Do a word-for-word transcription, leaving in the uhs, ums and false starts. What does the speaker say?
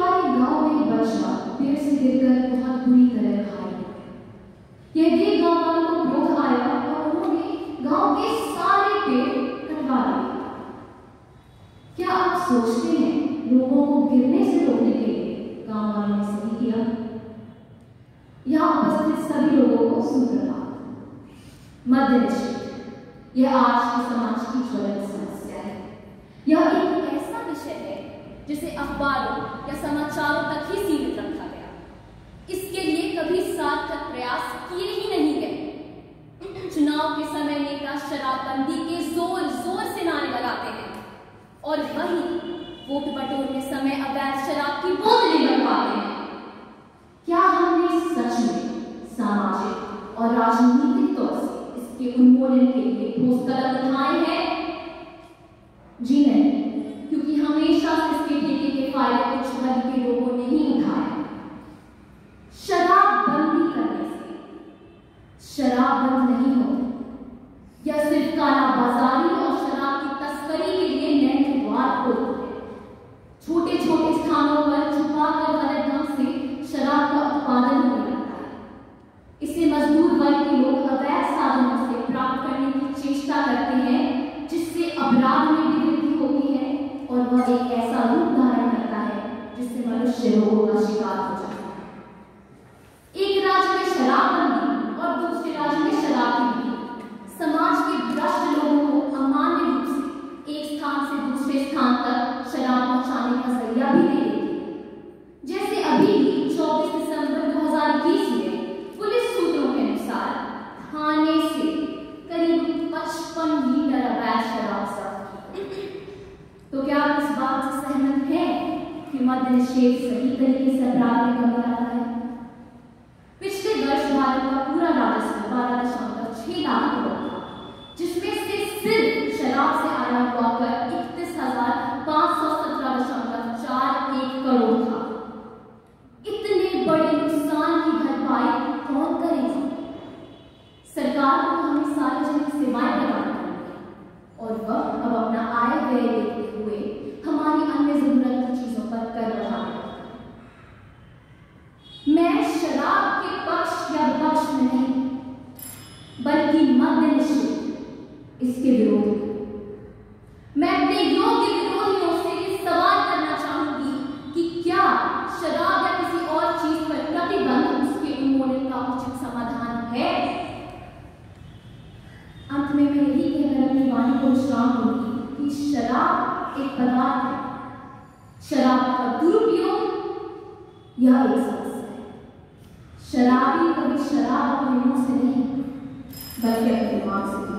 बार एक गांव में एक बच्चा पेड़ से गिरकर बहुत बुरी तरह घायल हो गया। यह देख गांव वालों को क्रोध आया और उन्होंने गांव के सारे पेड़ कटवा दिए। क्या आप सोचते हैं लोगों को गिरने से रोकने के लिए गांव वालों ने सही किया? यहाँ उपस्थित सभी लोगों को सुप्रभात। मद्य निषेध यह आज के समाज की ज्वलंत समस्या है। यह एक ऐसा विषय है जिसे अखबारों या समाचारों तक ही सीमित रखा गया। इसके लिए कभी सार्थक प्रयास किए ही नहीं गए। चुनाव के समय नेता शराबबंदी के जोर जोर से नारे लगाते हैं और वही वोट बटोरने समय अवैध शराब की बोतलें लगवाते हैं। क्या हमने सच में सामाजिक और राजनीतिक तौर से इसके उन्मूलन के लिए ठोस कदम उठाए हैं? जी नहीं, क्योंकि हमेशा इसके ठेके के फायदे कुछ वर्ग के लोगों ने ही उठाए। शराब बंदी करने से शराब बंद नहीं होती। यह सिर्फ काला बाजारी और शराब की तस्करी के लिए नए द्वार खोलती है। छोटे छोटे स्थानों पर छुपाकर गलत ढंग से शराब का उत्पादन होने लगता है। इसे मजदूर वर्ग के लोग अवैध साधनों से प्राप्त करने की चेष्टा करते हैं, जिससे अपराध में भी वृद्धि होती है और वह एक ऐसा रूप धारण करता है जिससे मनुष्य रोगों का शिकार हो जाता है। एक राज्य में शराबबंदी और दूसरे राज्य में शराब की बिक्री समाज के भ्रष्ट लोगों को अमान्य रूप से एक स्थान से दूसरे स्थान तक शराब पहुंचाने का जरिया भी दे देती है। जैसे अभी चौबीस दिसंबर दो हजार इक्कीस में पुलिस सूत्रों के अनुसार थाने से करीब पचपन लीटर अवैध शराब जब्त की। तो क्या आप इस बात से सहमत हैं कि मद्य निषेध सही तरीके से अपराध में कमी लाता है? पिछले वर्ष भारत का पूरा राजस्व बारह दशमलव छह लाख करोड़ था, जिसमें से सिर्फ शराब से आया हुआ कर इकतीस हजार पांच सौ सत्रह दशमलव चार एक करोड़ था। इतने बड़े नुकसान की भरपाई कौन करेगा? सरकार को हमें सार्वजनिक सेवाएं प्रदान करनी है और वह अब अपना आय व्यय देखते हुए हमारी अन्य जरूरत की चीजों पर कर रहा है। मैं शराब के पक्ष या विपक्ष में नहीं, बल्कि मद्य निषेध इसके विरोध में। मैं अपने योग्य विरोधियों से ये सवाल करना चाहूंगी कि क्या शराब या किसी और चीज पर प्रतिबंध उसके उन्मूलन का उचित समाधान है? अंत में मैं यही कहकर अपनी वाणी को विश्राम दूंगी कि शराब एक पदार्थ है। शराब का दुरुपयोग यह एक समस्या है। शराबी कभी शराब अपने मुंह से नहीं, बल्कि अपने दिमाग से